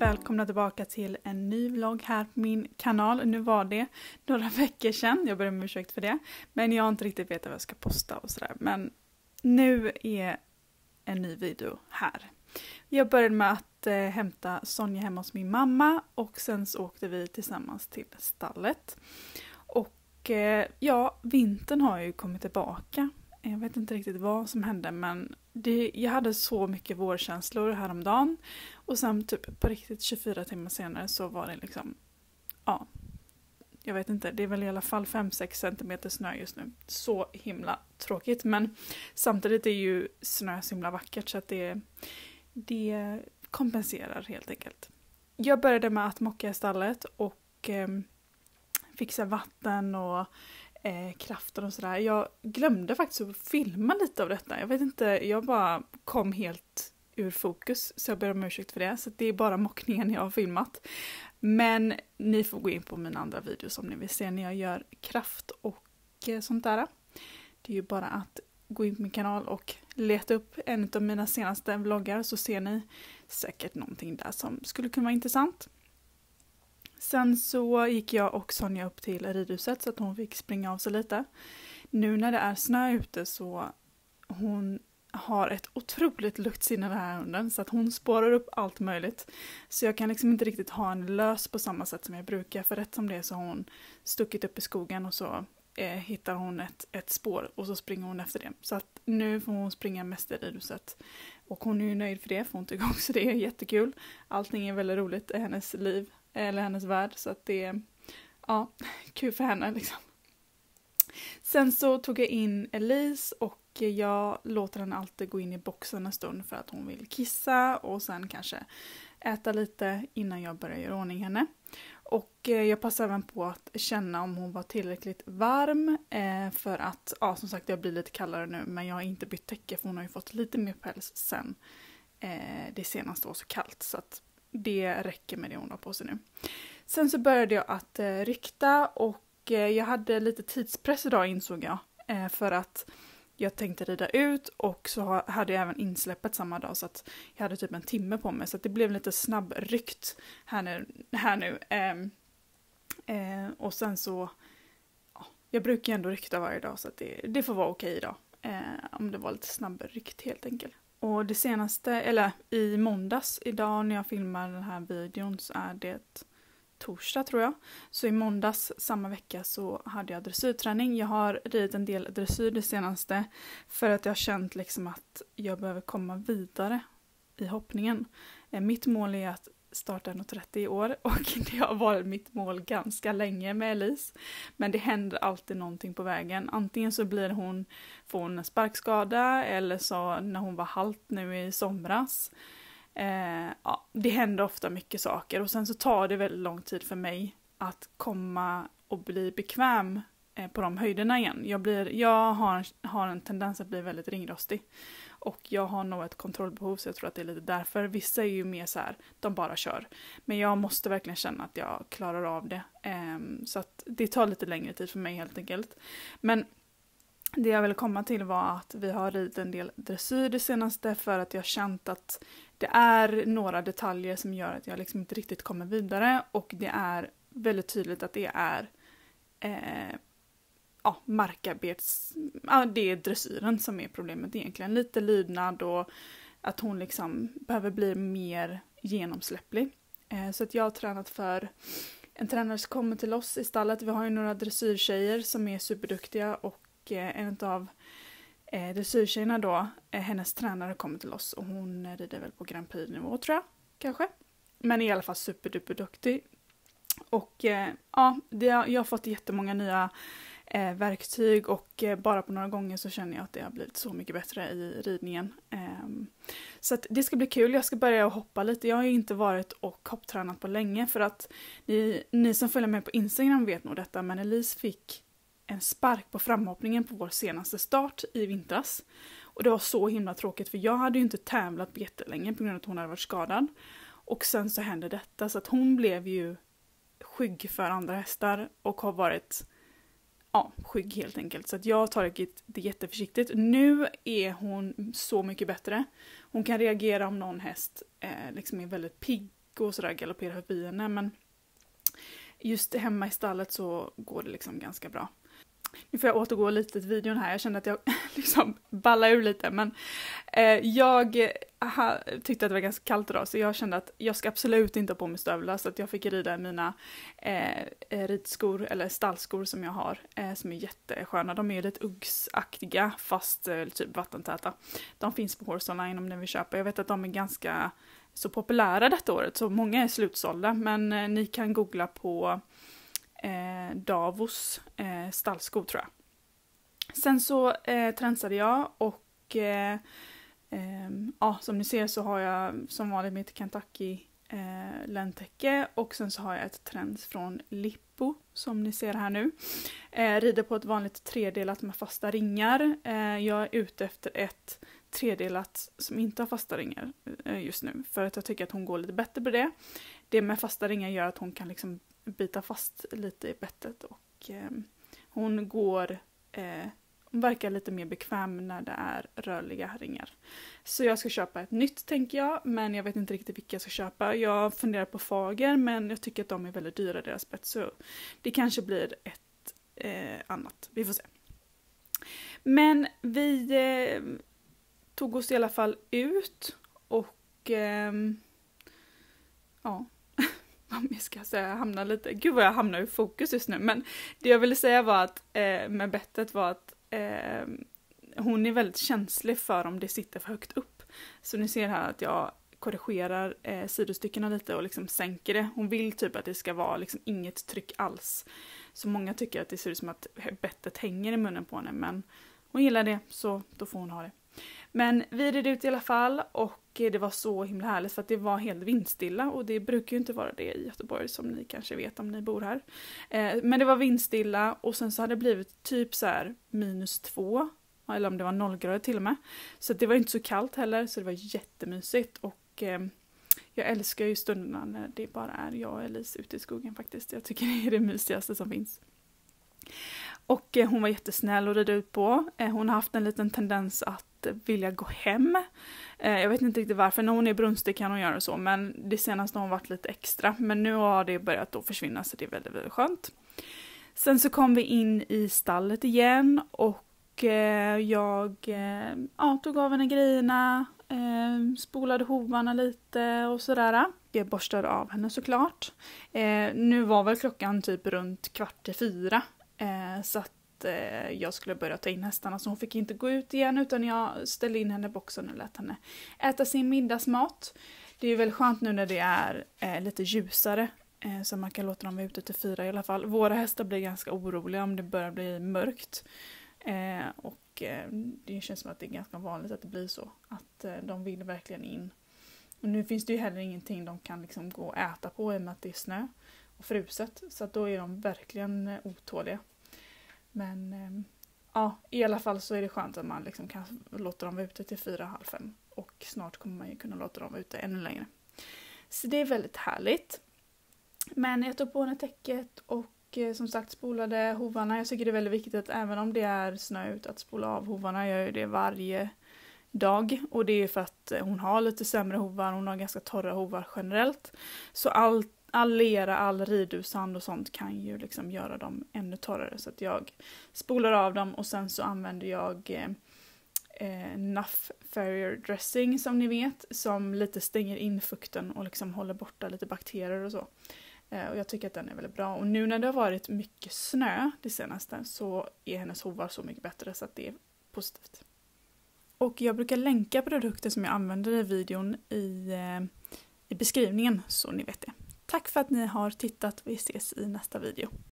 välkomna tillbaka till en ny vlogg här på min kanal. Nu var det några veckor sedan, jag ber om ursäkt för det. Men jag har inte riktigt vetat vad jag ska posta och sådär. Men nu är en ny video här. Jag började med att hämta Sonja hemma hos min mamma och sen så åkte vi tillsammans till stallet. Och ja, vintern har ju kommit tillbaka. Jag vet inte riktigt vad som hände, men jag hade så mycket vårkänslor häromdagen. Och sen typ på riktigt 24 timmar senare så var det liksom, ja, jag vet inte, det är väl i alla fall 5-6 centimeter snö just nu. Så himla tråkigt, men samtidigt är ju snö så himla vackert så att det kompenserar helt enkelt. Jag började med att mocka i stallet och fixa vatten och kraften och sådär. Jag glömde faktiskt att filma lite av detta. Jag vet inte, jag bara kom helt ur fokus så jag ber om ursäkt för det. Så det är bara mockningen jag har filmat. Men ni får gå in på mina andra videos om ni vill se när jag gör kraft och sånt där. Det är ju bara att gå in på min kanal och leta upp en av mina senaste vloggar så ser ni säkert någonting där som skulle kunna vara intressant. Sen så gick jag och Sonja upp till ridhuset så att hon fick springa av sig lite. Nu när det är snö ute så hon har ett otroligt luktsinne den här hunden så att hon spårar upp allt möjligt. Så jag kan liksom inte riktigt ha en lös på samma sätt som jag brukar. För rätt som det så har hon stuckit upp i skogen och så hittar hon ett spår och så springer hon efter det. Så att nu får hon springa mest i ridhuset. Och hon är ju nöjd för det för hon tycker också det är jättekul. Allting är väldigt roligt i hennes liv. Eller hennes värld, så att det är ja, kul för henne liksom. Sen så tog jag in Elise och jag låter henne alltid gå in i boxen en stund för att hon vill kissa och sen kanske äta lite innan jag börjar göra ordning henne. Och jag passar även på att känna om hon var tillräckligt varm för att, ja som sagt jag blir lite kallare nu men jag har inte bytt täcke för hon har ju fått lite mer päls sen det senaste var så kallt så att det räcker med det hon har på sig nu. Sen så började jag att rykta och jag hade lite tidspress idag insåg jag. För att jag tänkte rida ut och så hade jag även insläppet samma dag så att jag hade typ en timme på mig. Så att det blev lite snabb rykt här nu. Och sen så, ja, jag brukar ändå rykta varje dag så att det får vara okej idag. Om det var lite snabb rykt helt enkelt. Och det senaste, eller i måndags, idag när jag filmar den här videon så är det torsdag tror jag. Så i måndags samma vecka så hade jag dressyrträning. Jag har ridit en del dressyr det senaste för att jag har känt liksom att jag behöver komma vidare i hoppningen. Mitt mål är att starta 1,30 i år och det har varit mitt mål ganska länge med Elise. Men det händer alltid någonting på vägen. Antingen så får hon en sparkskada eller så när hon var halt nu i somras. Ja, det händer ofta mycket saker och sen så tar det väldigt lång tid för mig att komma och bli bekväm på de höjderna igen. Jag har en tendens att bli väldigt ringrostig. Och jag har nog ett kontrollbehov så jag tror att det är lite därför. Vissa är ju mer så här, de bara kör. Men jag måste verkligen känna att jag klarar av det. Så att det tar lite längre tid för mig helt enkelt. Men det jag ville komma till var att vi har ridit en del dressyr det senaste för att jag har känt att det är några detaljer som gör att jag liksom inte riktigt kommer vidare. Och det är väldigt tydligt att det är det är dressyren som är problemet egentligen. Lite lydnad och att hon liksom behöver bli mer genomsläpplig. Så att jag har tränat för en tränare som kommer till oss i stallet. Vi har ju några dressyrtjejer som är superduktiga och en av dressyrtjejerna då, hennes tränare kommer till oss och hon rider väl på Grand Prix-nivå tror jag, kanske. Men är i alla fall superduktig. Och ja, jag har fått jättemånga nya verktyg och bara på några gånger så känner jag att det har blivit så mycket bättre i ridningen. Så att det ska bli kul. Jag ska börja hoppa lite. Jag har ju inte varit och hopptränat på länge för att ni som följer mig på Instagram vet nog detta, men Elise fick en spark på framhoppningen på vår senaste start i vintras. Och det var så himla tråkigt för jag hade ju inte tävlat på jättelänge på grund av att hon hade varit skadad. Och sen så hände detta så att hon blev ju skygg för andra hästar och har varit skygg helt enkelt. Så att jag har tagit det jätteförsiktigt. Nu är hon så mycket bättre. Hon kan reagera om någon häst liksom är väldigt pigg gå och sådär galoppera förbi henne, men just hemma i stallet så går det liksom ganska bra. Nu får jag återgå lite till videon här, jag kände att jag liksom ballar ur lite, men jag tyckte att det var ganska kallt idag, så jag kände att jag ska absolut inte ha på mig stövlar, så att jag fick rida mina ridskor eller stallskor som jag har, som är jättesköna. De är ju lite uggsaktiga fast typ vattentäta. De finns på Horse Online om ni vill köpa. Jag vet att de är ganska så populära detta året, så många är slutsålda, men ni kan googla på Davos stallskor tror jag. Sen så tränsade jag och ja, som ni ser så har jag som vanligt mitt Kentucky läntäcke, och sen så har jag ett träns från Lippo som ni ser här nu. Rider på ett vanligt tredelat med fasta ringar. Jag är ute efter ett tredelat som inte har fasta ringar just nu, för att jag tycker att hon går lite bättre på det. Det med fasta ringar gör att hon kan liksom bita fast lite i bettet, och hon verkar lite mer bekväm när det är rörliga ringar. Så jag ska köpa ett nytt tänker jag, men jag vet inte riktigt vilka jag ska köpa. Jag funderar på Fager, men jag tycker att de är väldigt dyra, deras spets, så det kanske blir ett annat. Vi får se. Men vi tog oss i alla fall ut, och ja, vad ska jag säga, hamnar lite, gud vad jag hamnar i fokus just nu, men det jag ville säga var att med bettet var att hon är väldigt känslig för om det sitter för högt upp. Så ni ser här att jag korrigerar sidostyckena lite och liksom sänker det. Hon vill typ att det ska vara liksom inget tryck alls. Så många tycker att det ser ut som att bettet hänger i munnen på henne, men hon gillar det, så då får hon ha det. Men vi red ut i alla fall, och det var så himla härligt för att det var helt vindstilla, och det brukar ju inte vara det i Göteborg som ni kanske vet om ni bor här. Men det var vindstilla, och sen så hade det blivit typ så här -2, eller om det var 0 grader till och med. Så det var inte så kallt heller, så det var jättemysigt, och jag älskar ju stunderna när det bara är jag och Elise ute i skogen faktiskt. Jag tycker det är det mysigaste som finns. Och hon var jättesnäll att rida ut på. Hon har haft en liten tendens att vilja gå hem. Jag vet inte riktigt varför. När hon är brunstig kan hon göra så. Men det senaste har hon varit lite extra. Men nu har det börjat att försvinna, så det är väldigt, väldigt skönt. Sen så kom vi in i stallet igen. Och jag tog av henne grejerna. Spolade hovarna lite och sådär. Jag borstade av henne såklart. Nu var väl klockan typ runt 3:15. Så att jag skulle börja ta in hästarna, så hon fick inte gå ut igen, utan jag ställde in henne i boxen och lät henne äta sin middagsmat. Det är väl skönt nu när det är lite ljusare, så man kan låta dem vara ute till 4 i alla fall. Våra hästar blir ganska oroliga om det börjar bli mörkt, och det känns som att det är ganska vanligt att det blir så, att de vill verkligen in. Och nu finns det ju heller ingenting de kan liksom gå och äta på i och med att det är snö och fruset, så att då är de verkligen otåliga. Men ja, i alla fall så är det skönt att man liksom kan låta dem vara ute till 4:30, och snart kommer man ju kunna låta dem vara ute ännu längre. Så det är väldigt härligt. Men jag tog på henne täcket och som sagt spolade hovarna. Jag tycker det är väldigt viktigt att även om det är snö ut att spola av hovarna. Jag gör det varje dag, och det är för att hon har lite sämre hovar, hon har ganska torra hovar generellt. Så all lera, all ridussand och sånt kan ju liksom göra dem ännu torrare, så att jag spolar av dem, och sen så använder jag Nuff Farrier Dressing som ni vet, som lite stänger in fukten och liksom håller borta lite bakterier och så. Och jag tycker att den är väldigt bra, och nu när det har varit mycket snö det senaste så är hennes hovar så mycket bättre, så att det är positivt. Och jag brukar länka produkter som jag använder i videon i beskrivningen, så ni vet det. Tack för att ni har tittat. Vi ses i nästa video.